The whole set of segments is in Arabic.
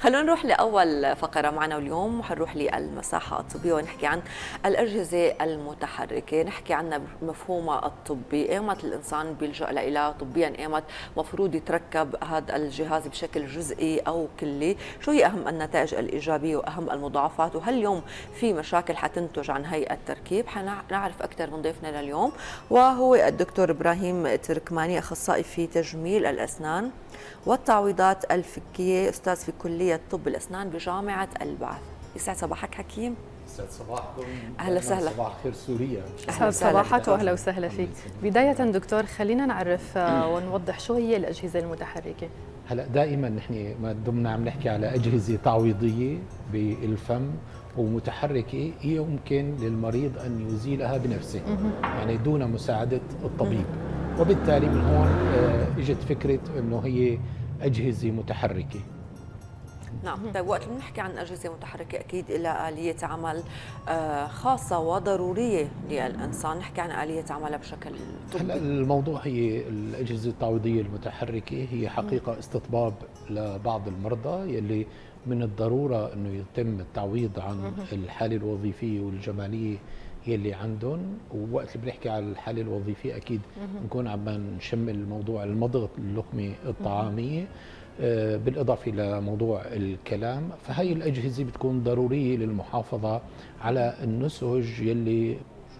خلونا نروح لأول فقرة معنا اليوم، وحنروح للمساحة الطبية ونحكي عن الأجهزة المتحركة. نحكي عنها بمفهومها الطبي، ايمت الإنسان بيلجأ لها طبيا، ايمت مفروض يتركب هذا الجهاز بشكل جزئي أو كلي، شو هي أهم النتائج الإيجابية وأهم المضاعفات، وهل اليوم في مشاكل حتنتج عن هي التركيب؟ حنعرف أكثر من ضيفنا لليوم، وهو الدكتور إبراهيم تركماني، أخصائي في تجميل الأسنان والتعويضات الفكية، أستاذ في كلية طب الأسنان بجامعة البعث. يسعد صباحك حكيم. يسعد صباحكم. أهلا وسهلا. صباح خير سوريا. يسعد صباحك واهلا وسهلا فيك. بداية دكتور خلينا نعرف ونوضح شو هي الأجهزة المتحركة. هلا دائما نحن ما دمنا عم نحكي على أجهزة تعويضية بالفم ومتحركة، هي يمكن للمريض أن يزيلها بنفسه يعني دون مساعدة الطبيب، وبالتالي من هون اجت فكرة انه هي أجهزة متحركة. نعم. طيب وقت بنحكي عن أجهزة متحركة أكيد لها آلية عمل خاصة وضرورية للإنسان، نحكي عن آلية عملها بشكل طبي. هلا الموضوع هي الأجهزة التعويضية المتحركة هي حقيقة استطباب لبعض المرضى يلي من الضرورة انه يتم التعويض عن الحالة الوظيفية والجمالية يلي عندهم. ووقت اللي بنحكي على الحالة الوظيفية اكيد نكون عم نشمل موضوع المضغ اللقمة الطعامية بالإضافة إلى موضوع الكلام. فهي الأجهزة بتكون ضرورية للمحافظة على النسج يلي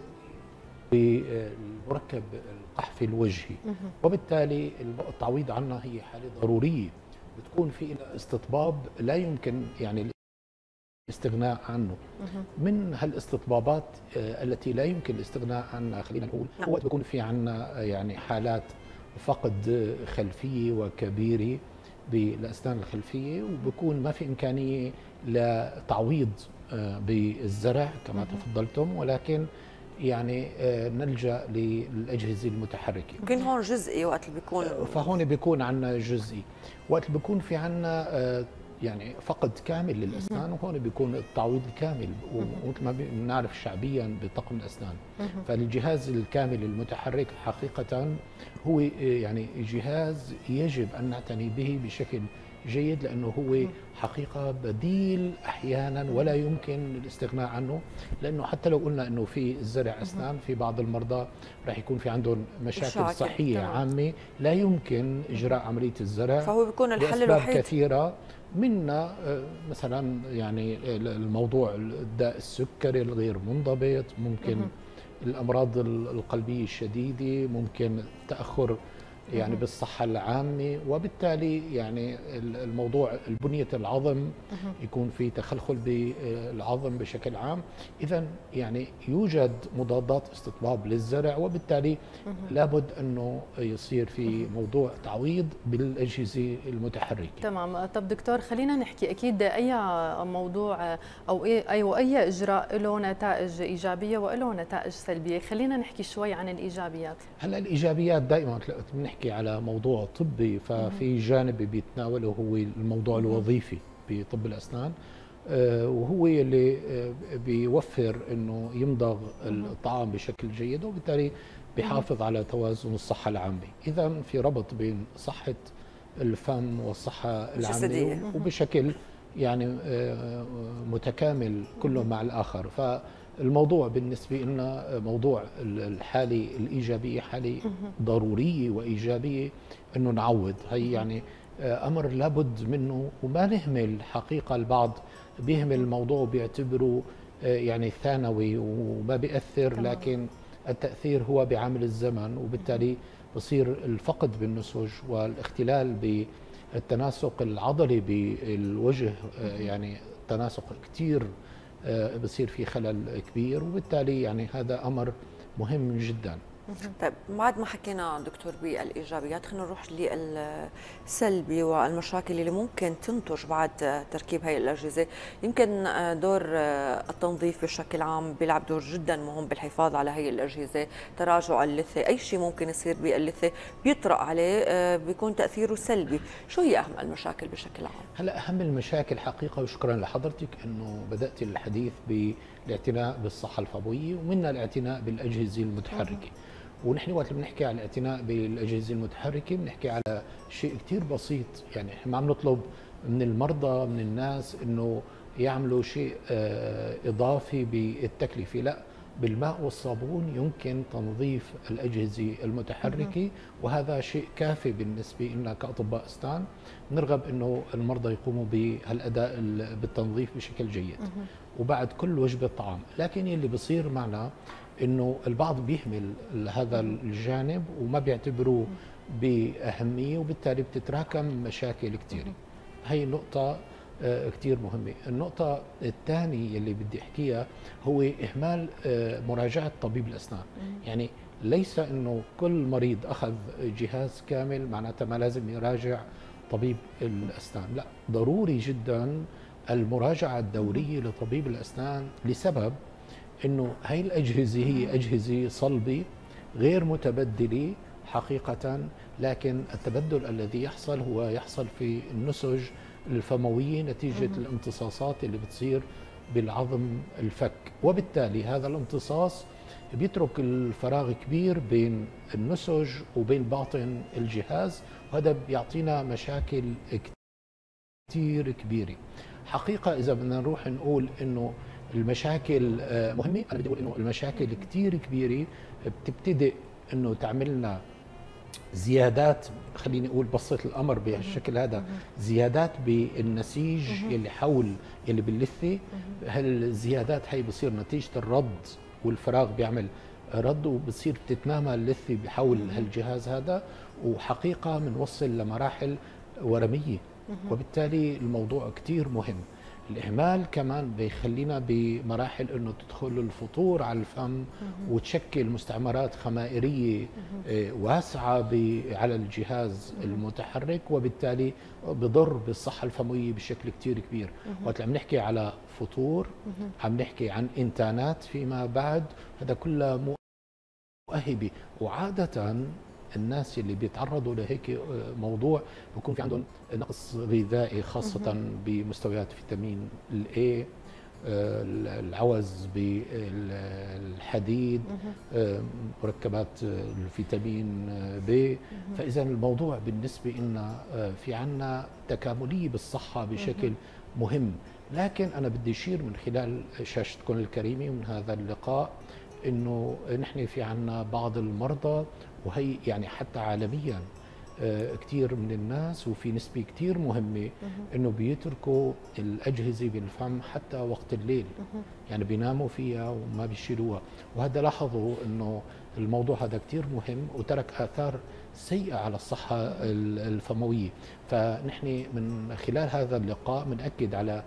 بالمركب القحفي الوجهي، وبالتالي التعويض عنها هي حالة ضرورية بتكون في استطباب لا يمكن يعني الاستغناء عنه. من هالاستطبابات التي لا يمكن الاستغناء عنها خلينا نقول وقت بيكون في عنا يعني حالات فقد خلفية وكبيرة بالأسنان الخلفية، وبكون ما في إمكانية لتعويض بالزرع كما تفضلتم، ولكن يعني نلجأ للأجهزة المتحركة. يمكن هون جزئي وقت اللي بيكون، فهون بيكون عنا جزئي وقت اللي بيكون في عنا يعني فقد كامل للأسنان، وهون بيكون التعويض الكامل، ومثل ما بنعرف شعبيا بطقم الأسنان. فالجهاز الكامل المتحرك حقيقة هو يعني جهاز يجب أن نعتني به بشكل جيد، لأنه هو حقيقة بديل أحيانا ولا يمكن الاستغناء عنه، لأنه حتى لو قلنا أنه في زرع أسنان في بعض المرضى راح يكون في عندهم مشاكل صحية عامة لا يمكن إجراء عملية الزرع، فهو بيكون الحل الوحيد كثيرة منا مثلا يعني الموضوع الداء السكري الغير منضبط، ممكن الأمراض القلبية الشديدة، ممكن تأخر يعني بالصحة العامة، وبالتالي يعني الموضوع البنية العظم يكون في تخلخل بالعظم بشكل عام. إذا يعني يوجد مضادات استطباب للزرع، وبالتالي لابد أنه يصير في موضوع تعويض بالأجهزة المتحركة. تمام. طب دكتور خلينا نحكي، أكيد أي موضوع أو أي إجراء له نتائج إيجابية وله نتائج سلبية، خلينا نحكي شوي عن الإيجابيات. هلا الإيجابيات دائما بنحكي على موضوع طبي، ففي جانب بيتناوله هو الموضوع الوظيفي بطب الأسنان، وهو اللي بيوفر انه يمضغ الطعام بشكل جيد، وبالتالي بيحافظ على توازن الصحة العامة. إذا في ربط بين صحة الفم والصحة العامة وبشكل يعني متكامل كله مع الآخر. فالموضوع بالنسبة لنا موضوع الحالة الإيجابية حالة ضرورية وإيجابية أنه نعوض. هي يعني أمر لابد منه، وما نهمل حقيقة. البعض بيهمل الموضوع وبيعتبره يعني ثانوي وما بيأثر، لكن التأثير هو بعامل الزمن، وبالتالي بصير الفقد بالنسج والاختلال بالتناسق العضلي بالوجه، يعني تناسق كتير بصير في خلل كبير، وبالتالي يعني هذا أمر مهم جدا. طيب بعد ما حكينا دكتور بالإيجابيات، خلينا نروح للسلبي والمشاكل اللي ممكن تنتج بعد تركيب هاي الأجهزة. يمكن دور التنظيف بشكل عام بيلعب دور جدا مهم بالحفاظ على هاي الأجهزة، تراجع اللثة، أي شيء ممكن يصير باللثة بيطرأ عليه بيكون تأثيره سلبي. شو هي أهم المشاكل بشكل عام؟ هلا أهم المشاكل حقيقة، وشكرا لحضرتك أنه بدأت الحديث بالاعتناء بالصحة الفموية ومنها الاعتناء بالأجهزة المتحركة. ونحن وقت بنحكي على الاعتناء بالاجهزه المتحركه بنحكي على شيء كثير بسيط، يعني احنا ما عم نطلب من المرضى من الناس انه يعملوا شيء اضافي بالتكلفه، لا، بالماء والصابون يمكن تنظيف الأجهزة المتحركة، وهذا شيء كافي بالنسبة لنا كأطباء أسنان. نرغب أنه المرضى يقوموا بهالأداء بالتنظيف بشكل جيد وبعد كل وجبة طعام. لكن اللي بصير معنا أنه البعض بيهمل هذا الجانب وما بيعتبروه بأهمية، وبالتالي بتتراكم مشاكل كثيرة. هي النقطة كتير مهمة. النقطة الثانية اللي بدي أحكيها هو إهمال مراجعة طبيب الأسنان. يعني ليس أنه كل مريض أخذ جهاز كامل معناتها ما لازم يراجع طبيب الأسنان، لا، ضروري جدا المراجعة الدورية لطبيب الأسنان، لسبب أنه هاي الأجهزة هي أجهزة صلبة غير متبدلة حقيقة، لكن التبدل الذي يحصل هو يحصل في النسج الفموية نتيجة الامتصاصات اللي بتصير بالعظم الفك، وبالتالي هذا الامتصاص بيترك الفراغ كبير بين النسج وبين باطن الجهاز، وهذا بيعطينا مشاكل كتير كبيرة. حقيقة إذا بدنا نروح نقول إنه المشاكل مهمة، أنا بدي أقول إنه المشاكل كتير كبيرة بتبتدئ إنه تعملنا زيادات، خليني اقول بسط الامر بهالشكل هذا، زيادات بالنسيج اللي حول اللي باللثه. هالزيادات هي بصير نتيجه الرد، والفراغ بيعمل رد، وبصير بتتنامى اللثه بحول هالجهاز هذا، وحقيقه بنوصل لمراحل ورميه، وبالتالي الموضوع كثير مهم. الإهمال كمان بيخلينا بمراحل أنه تدخل الفطور على الفم وتشكل مستعمرات خمائرية واسعة على الجهاز المتحرك، وبالتالي بضر بالصحة الفموية بشكل كتير كبير. وقت عم نحكي على فطور عم نحكي عن إنتانات فيما بعد، هذا كله مؤهبة. وعادة الناس اللي بيتعرضوا لهيك موضوع بيكون في عندهم نقص غذائي، خاصة بمستويات فيتامين الاي، العوز بالحديد، مركبات الفيتامين بي. فإذا الموضوع بالنسبة لنا في عنا تكاملية بالصحة بشكل مهم. لكن أنا بدي أشير من خلال شاشتكم الكريمة ومن هذا اللقاء إنه نحن في عنا بعض المرضى، وهي يعني حتى عالميا كثير من الناس، وفي نسبة كثير مهمة انه بيتركوا الأجهزة بالفم حتى وقت الليل، يعني بيناموا فيها وما بيشيلوها. وهذا لاحظوا انه الموضوع هذا كثير مهم وترك آثار سيئة على الصحة الفموية. فنحن من خلال هذا اللقاء بنأكد على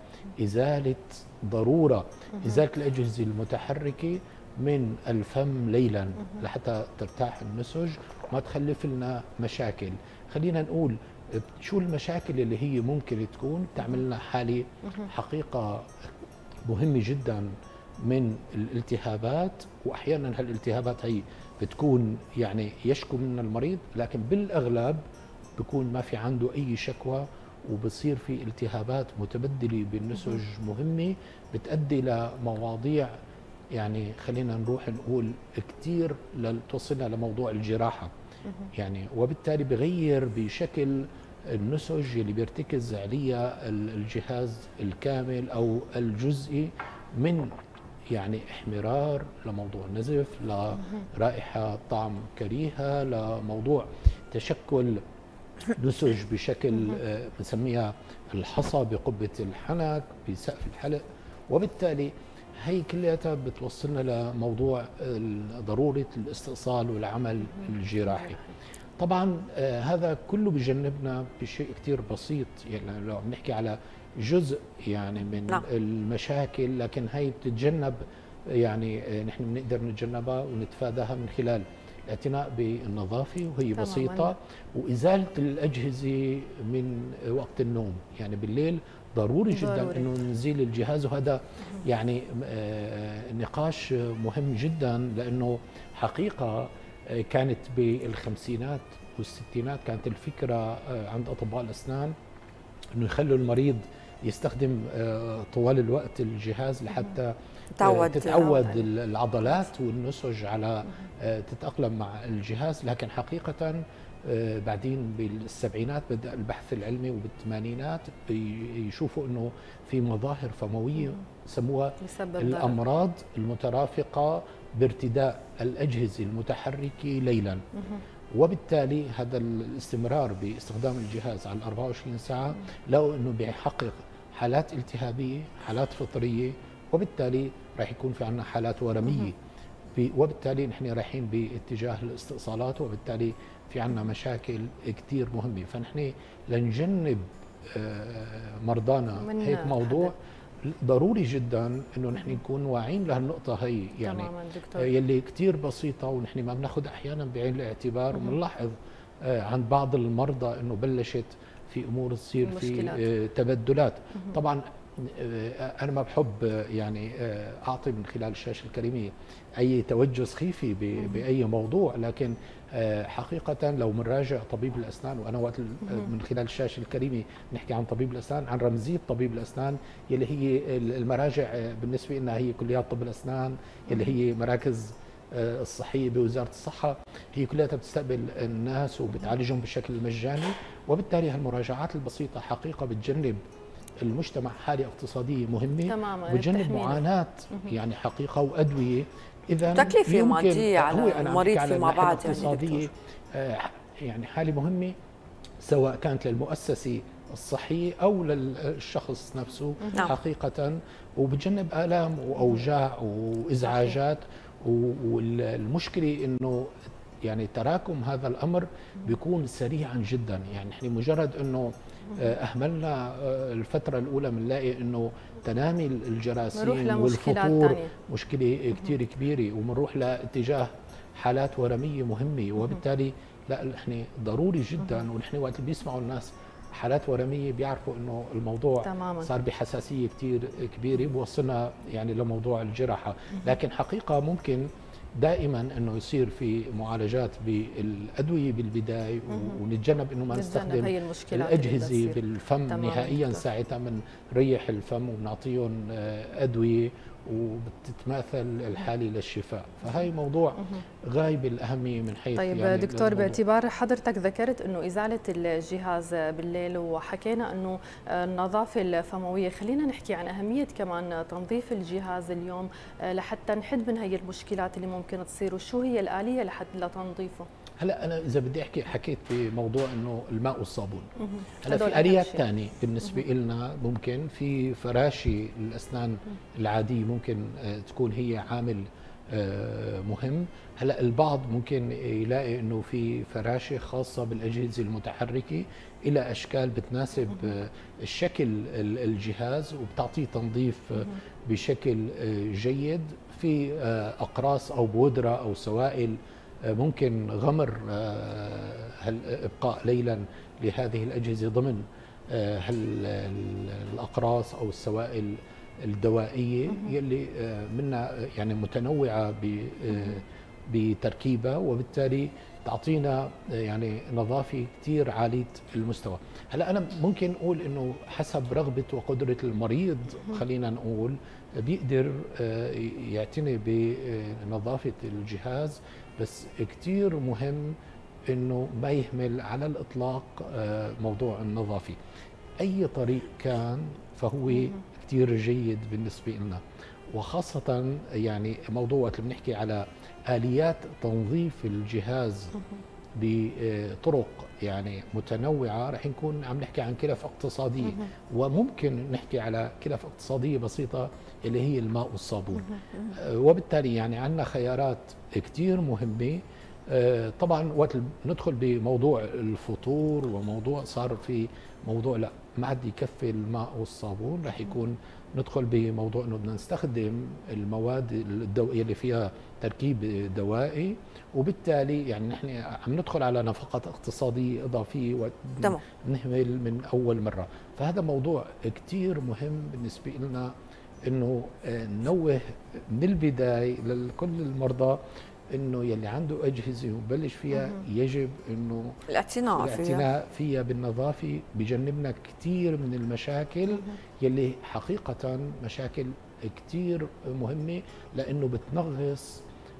ضرورة إزالة الأجهزة المتحركة من الفم ليلا لحتى ترتاح النسج وما تخلف لنا مشاكل. خلينا نقول شو المشاكل اللي هي ممكن تكون تعمل لنا حالة حقيقة مهمة جدا من الالتهابات. واحيانا هالالتهابات هي بتكون يعني يشكو منها المريض، لكن بالاغلب بكون ما في عنده اي شكوى، وبصير في التهابات متبدلة بالنسج مهمة بتؤدي لمواضيع يعني خلينا نروح نقول كثير توصلنا لموضوع الجراحة يعني، وبالتالي بغير بشكل النسج اللي بيرتكز عليها الجهاز الكامل أو الجزئي، من يعني احمرار لموضوع نزف لرائحة طعم كريهة لموضوع تشكل نسج بشكل بنسميها الحصى بقبة الحنك بسقف الحلق. وبالتالي هي كلياتها بتوصلنا لموضوع ضرورة الاستئصال والعمل الجراحي. طبعا هذا كله بجنبنا بشيء كتير بسيط، يعني لو عم نحكي على جزء يعني من المشاكل، لكن هي بتتجنب، يعني نحن بنقدر نتجنبها ونتفاداها من خلال الاعتناء بالنظافة، وهي بسيطة، وإزالة الأجهزة من وقت النوم. يعني بالليل ضروري جدا انه نزيل الجهاز، وهذا يعني نقاش مهم جدا، لانه حقيقه كانت بالخمسينات والستينات كانت الفكره عند اطباء الاسنان انه يخلوا المريض يستخدم طوال الوقت الجهاز لحتى تتعود العضلات والنسج على تتأقلم مع الجهاز. لكن حقيقة بعدين بالسبعينات بدأ البحث العلمي، وبالثمانينات يشوفوا انه في مظاهر فمويه سموها الامراض المترافقه بارتداء الاجهزه المتحركه ليلا. وبالتالي هذا الاستمرار باستخدام الجهاز على 24 ساعه لقوا انه بيحقق حالات التهابيه، حالات فطريه، وبالتالي راح يكون في عندنا حالات ورميه، وبالتالي نحن رايحين باتجاه الاستئصالات، وبالتالي في عندنا مشاكل كثير مهمه. فنحن لنجنب مرضانا هيك موضوع ضروري جدا انه نحن نكون واعيين لهالنقطه هي، يعني يلي كثير بسيطه ونحن ما بناخذ احيانا بعين الاعتبار، وبنلاحظ عند بعض المرضى انه بلشت في امور تصير في تبدلات. طبعا انا ما بحب يعني اعطي من خلال الشاشه الكريمه اي توجه سخيفي باي موضوع، لكن حقيقه لو بنراجع طبيب الاسنان، وانا وقت من خلال الشاشه الكريمه نحكي عن طبيب الاسنان، عن رمزيه طبيب الاسنان يلي هي المراجع بالنسبه لنا هي كليات طب الاسنان، يلي هي مراكز الصحيه بوزاره الصحه، هي كلها بتستقبل الناس وبتعالجهم بشكل مجاني، وبالتالي هالمراجعات البسيطه حقيقه بتجنب المجتمع حالة اقتصادية مهمة، وجنب معاناة يعني حقيقة، وأدوية إذا تكلفة مادية على المريض فيما بعد اقتصادية يعني حالة مهمة سواء كانت للمؤسسة الصحية أو للشخص نفسه حقيقة، وبتجنب آلام وأوجاع وإزعاجات. والمشكلة إنه يعني تراكم هذا الأمر بيكون سريعا جدا، يعني نحن مجرد إنه أهملنا الفترة الأولى بنلاقي إنه تنامي الجراثيم والفطور مشكلة كتير كبيرة، وبنروح لاتجاه حالات ورمية مهمة، وبالتالي لا نحن ضروري جدا، ونحن وقت بيسمعوا الناس حالات ورمية بيعرفوا إنه الموضوع صار بحساسية كتير كبيرة، بوصلنا يعني لموضوع الجراحة. لكن حقيقة ممكن دائما انه يصير في معالجات بالادويه بالبدايه، ونتجنب انه ما نستخدم الاجهزه بالفم نهائيا، ساعتها بنريح الفم وبنعطيهم ادويه وبتتماثل الحاله للشفاء. فهي موضوع غايب الاهميه من حيث طيب يعني دكتور، باعتبار حضرتك ذكرت انه ازاله الجهاز بالليل، وحكينا انه النظافه الفمويه، خلينا نحكي عن اهميه كمان تنظيف الجهاز اليوم لحتى نحد من هي المشكلات اللي ممكن تصير، وشو هي الاليه لتنظيفه؟ هلا انا اذا بدي احكي حكيت بموضوع انه الماء والصابون. هلا في اليات ثانيه بالنسبه لنا، ممكن في فراشي الاسنان العاديه ممكن تكون هي عامل مهم. هلا البعض ممكن يلاقي انه في فراشه خاصه بالاجهزه المتحركه الى اشكال بتناسب الشكل الجهاز، وبتعطيه تنظيف بشكل جيد. في اقراص او بودره او سوائل ممكن غمر الابقاء ليلا لهذه الاجهزه ضمن الاقراص او السوائل الدوائيه يلي منها يعني متنوعه بتركيبها، وبالتالي تعطينا يعني نظافه كثير عاليه المستوى. هلا انا ممكن اقول انه حسب رغبه وقدره المريض، خلينا نقول بيقدر يعتني بنظافه الجهاز، بس كثير مهم انه ما يهمل على الاطلاق موضوع النظافه. اي طريق كان فهو كثير جيد بالنسبه لنا، وخاصه يعني موضوع وقت بنحكي على اليات تنظيف الجهاز بطرق يعني متنوعه، رح نكون عم نحكي عن كلف اقتصاديه، وممكن نحكي على كلف اقتصاديه بسيطه اللي هي الماء والصابون. وبالتالي يعني عندنا خيارات كثير مهمه. طبعا وقت ندخل بموضوع الفطور، وموضوع صار في موضوع لا ما عاد يكفي الماء والصابون، رح يكون ندخل بموضوع انه بدنا نستخدم المواد الدوائيه اللي فيها تركيب دوائي، وبالتالي يعني نحن عم ندخل على نفقات اقتصاديه اضافيه ونهمل من اول مره. فهذا موضوع كثير مهم بالنسبه لنا انه ننوه من البدايه لكل المرضى انه يلي عنده اجهزه وبلش فيها يجب انه الاعتناء فيها بالنظافه، بجنبنا كثير من المشاكل يلي حقيقه مشاكل كثير مهمه، لانه بتنغص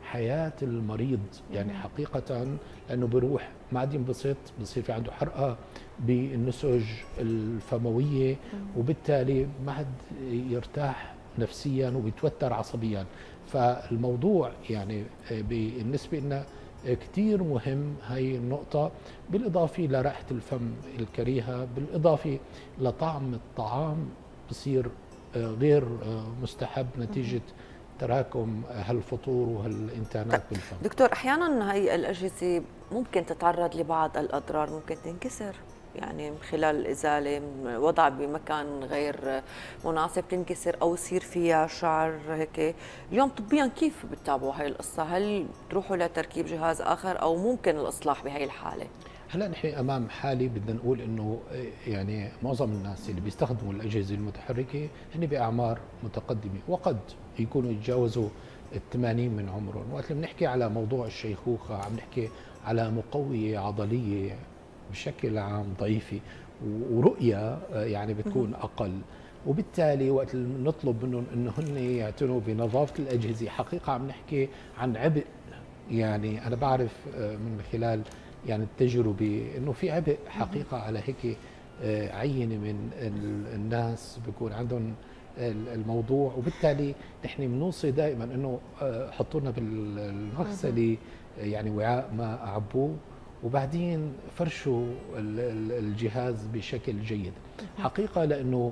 حياه المريض، يعني حقيقه لانه بيروح ما عاد ينبسط، بصير في عنده حرقه بالنسج الفمويه، وبالتالي ما عاد يرتاح نفسيا وبيتوتر عصبيا. فالموضوع يعني بالنسبه لنا كثير مهم هاي النقطة، بالإضافة لرائحة الفم الكريهة، بالإضافة لطعم الطعام بصير غير مستحب نتيجة تراكم هالفطور وهالإنتانات بالفم. دكتور، أحيانا هاي الأجهزة ممكن تتعرض لبعض الأضرار، ممكن تنكسر يعني من خلال الإزالة، وضع بمكان غير مناسب تنكسر أو يصير فيها شعر هيك. اليوم طبيا كيف بتتابعوا هاي القصة؟ هل بتروحوا لتركيب جهاز آخر أو ممكن الإصلاح بهاي الحالة؟ هلا نحن امام حالة بدنا نقول انه يعني معظم الناس اللي بيستخدموا الاجهزه المتحركه هن باعمار متقدمه، وقد يكونوا يتجاوزوا ال80 من عمرهم. وقت اللي بنحكي على موضوع الشيخوخه عم نحكي على مقويه عضليه بشكل عام ضعيفه، ورؤيه يعني بتكون اقل. وبالتالي وقت اللي نطلب منهم انه هن يعتنوا بنظافه الاجهزه، حقيقه عم نحكي عن عبء. يعني انا بعرف من خلال يعني التجربه انه في عبء حقيقه على هيك عينه من الناس بيكون عندهم الموضوع. وبالتالي نحن بنوصي دائما انه حطوا لنا بالمغسله يعني وعاء ماء عبوه، وبعدين فرشوا الجهاز بشكل جيد حقيقه، لانه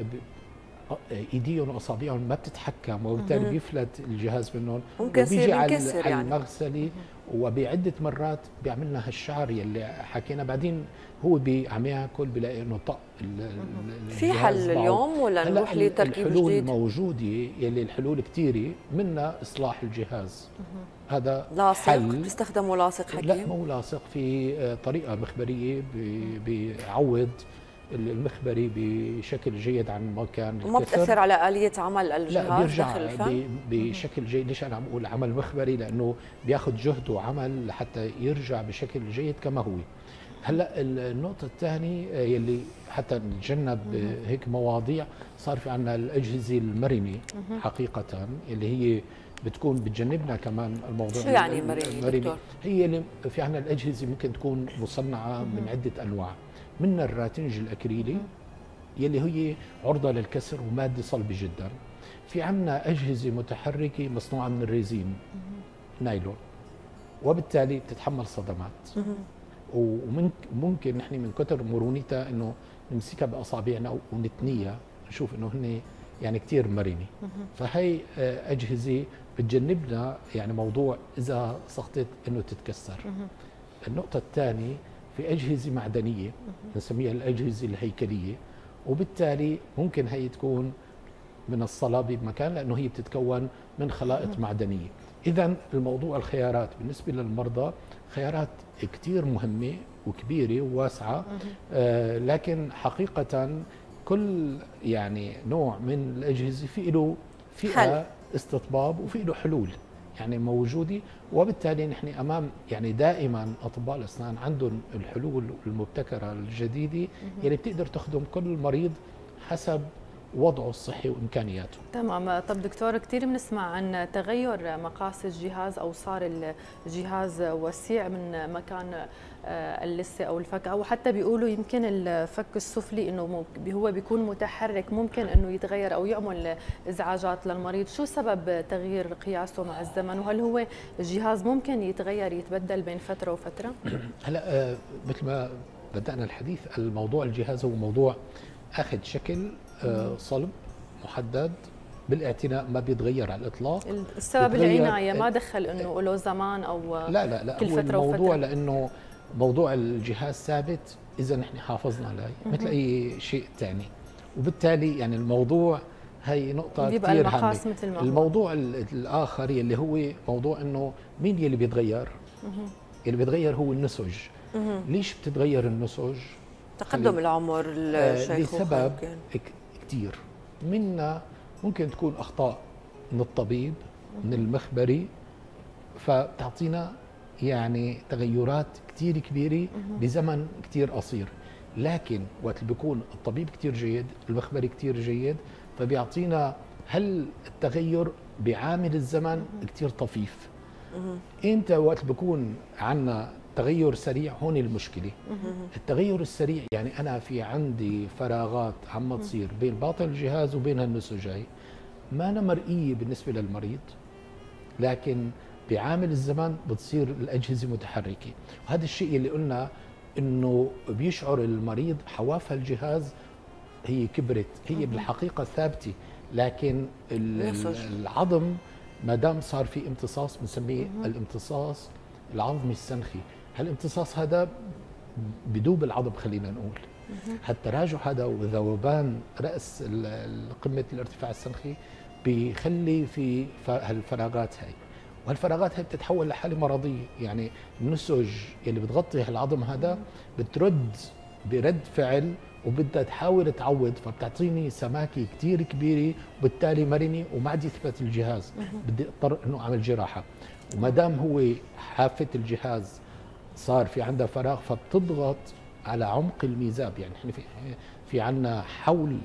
ايديهم واصابعهم ما بتتحكم، وبالتالي بيفلت الجهاز منهم ممكن وبيجي على يعني المغسله، وبعده مرات بيعمل لنا هالشعر يلي حكينا. بعدين هو عم ياكل بلاقي انه طق في حل اليوم ولا نروح لتركيب جديد؟ الحلول موجوده، يلي الحلول كثيره، منها اصلاح الجهاز. هذا لاصق حل. بتستخدموا لاصق حكيم؟ لا مو لاصق، في طريقه مخبريه بيعوض المخبري بشكل جيد عن مكان الكسر، وما بتأثر على آلية عمل الجهاز؟ لا بيرجع داخل الفم بشكل جيد. ليش أنا عم أقول عمل مخبري؟ لأنه بياخذ جهد وعمل لحتى يرجع بشكل جيد كما هو. هلا النقطة الثانية يلي حتى نتجنب هيك مواضيع، صار في عندنا الأجهزة المرنة حقيقة، اللي هي بتكون بتجنبنا كمان الموضوع. شو يعني مرنة؟ هي اللي في عندنا الأجهزة ممكن تكون مصنعة من عدة أنواع، منها الراتنج الأكريلي يلي هي عرضة للكسر ومادة صلبة جدا. في عندنا أجهزة متحركة مصنوعة من الريزين نايلون، وبالتالي بتتحمل صدمات، وممكن نحن من كثر مرونتها انه نمسكها باصابعنا ونتنيها نشوف انه هن يعني كثير مرنه. فهي اجهزه بتجنبنا يعني موضوع اذا سقطت انه تتكسر. النقطه الثانيه في اجهزه معدنيه بنسميها الاجهزه الهيكليه، وبالتالي ممكن هي تكون من الصلابه بمكان، لانه هي بتتكون من خلائط معدنيه. اذا الموضوع الخيارات بالنسبه للمرضى خيارات كثير مهمه وكبيره وواسعه، لكن حقيقه كل يعني نوع من الاجهزه في له فئه استطباب وفي له حلول يعني موجوده. وبالتالي نحن امام يعني دائما اطباء الاسنان عندهم الحلول المبتكره الجديده يلي بتقدر تخدم كل مريض حسب وضعه الصحي وامكانياته. تمام. طب دكتور، كثير بنسمع عن تغير مقاس الجهاز او صار الجهاز وسيع من مكان اللثه او الفك، او حتى بيقولوا يمكن الفك السفلي انه هو بيكون متحرك، ممكن انه يتغير او يعمل ازعاجات للمريض. شو سبب تغيير قياسه مع الزمن؟ وهل هو الجهاز ممكن يتغير يتبدل بين فتره وفتره؟ هلا مثل ما بدأنا الحديث، الموضوع الجهاز هو موضوع اخذ شكل صلب محدد بالاعتناء، ما بيتغير على الاطلاق. السبب العنايه، ما دخل انه له زمان او لا كل فتره الموضوع وفتره، لانه موضوع الجهاز ثابت اذا نحن حافظنا عليه مثل اي شيء ثاني، وبالتالي يعني الموضوع هي نقطه كثير هامه. الموضوع الاخر اللي هو موضوع انه مين يلي بيتغير؟ اللي بيتغير هو النسج. ليش بتتغير النسج؟ تقدم العمر، الشيخوخه، لسبب كثير منا ممكن تكون اخطاء من الطبيب من المخبري، فبتعطينا يعني تغيرات كثير كبيره بزمن كثير قصير. لكن وقت اللي بيكون الطبيب كثير جيد، المخبري كثير جيد، فبيعطينا التغير بعامل الزمن كثير طفيف. امتى وقت بكون عندنا تغير سريع؟ هون المشكله. التغير السريع يعني انا في عندي فراغات عم تصير بين باطن الجهاز وبين هالنسج هي، ما أنا مرئيه بالنسبه للمريض، لكن بعامل الزمن بتصير الاجهزه متحركه. وهذا الشيء اللي قلنا انه بيشعر المريض حواف الجهاز هي كبرت، هي بالحقيقه ثابته، لكن العظم ما دام صار في امتصاص بنسميه الامتصاص العظمي السنخي، هالامتصاص هذا بدوب العظم خلينا نقول. هالتراجع هذا وذوبان راس قمه الارتفاع السنخي بيخلي في هالفراغات هاي، وهالفراغات هاي بتتحول لحاله مرضيه. يعني النسج اللي بتغطي هالعظم هذا بترد برد فعل وبدها تحاول تعوض، فبتعطيني سماكه كثير كبيره وبالتالي مرنه وما عاد يثبت الجهاز، بدي اضطر انه اعمل جراحه. وما دام هو حافه الجهاز صار في عندها فراغ فبتضغط على عمق الميزاب. يعني احنا في عندنا حول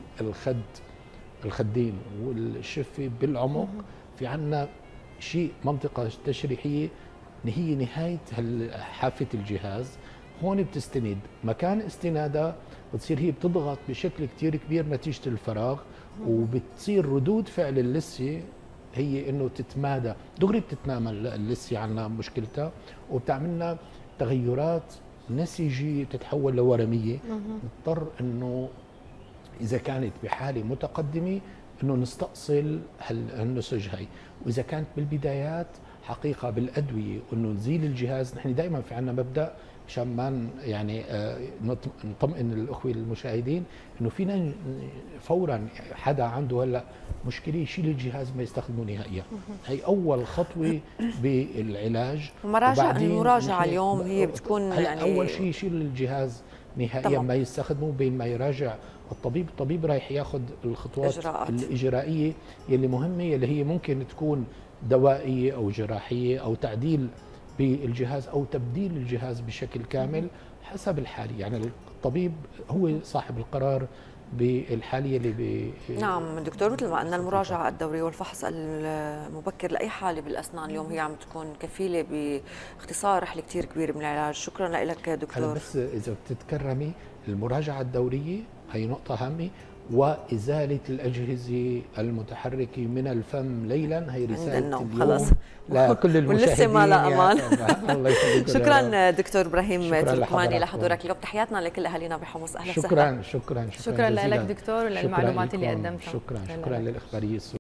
الخدين والشفه بالعمق في عندنا شيء منطقه تشريحيه هي نهايه حافه الجهاز، هون بتستند مكان استنادها، بتصير هي بتضغط بشكل كثير كبير نتيجه الفراغ، وبتصير ردود فعل اللثه هي انه تتمادى دغري، بتتنام اللثه عندنا مشكلتها وبتعملنا تغيرات نسيجيه بتتحول لورميه. نضطر انه اذا كانت بحاله متقدمه انه نستأصل هالنسج هي، واذا كانت بالبدايات حقيقه بالادويه انه نزيل الجهاز. نحن دائما في عندنا مبدا عشان ما يعني نطمئن الاخوه المشاهدين انه فينا فورا حدا عنده هلا مشكله يشيل الجهاز ما يستخدمه نهائيا. هي اول خطوه بالعلاج. المراجعه اليوم هي بتكون يعني اول شيء يشيل الجهاز نهائيا ما يستخدمه بين ما يراجع الطبيب رايح ياخذ الخطوات الاجرائيه يلي مهمه، يلي هي ممكن تكون دوائيه او جراحيه او تعديل بالجهاز او تبديل الجهاز بشكل كامل حسب الحاله. يعني الطبيب هو صاحب القرار بالحاليه اللي نعم دكتور، مثل ما قلنا المراجعه الدوريه والفحص المبكر لاي حاله بالاسنان اليوم هي عم تكون كفيله باختصار رحله كثير كبيره من العلاج. شكرا لك دكتور. بس اذا بتتكرمي المراجعه الدوريه هي نقطه هامه، وإزالة الأجهزة المتحركة من الفم ليلا هي رسالة اليوم خلص لكل المشاهدين. ولسه ما لا أمان. الله يخليك. شكرا دكتور إبراهيم تركماني لحضورك اليوم. تحياتنا لكل أهالينا بحمص. أهلا وسهلا. شكرا لك دكتور وللمعلومات اللي قدمتها. شكرا للإخبارية.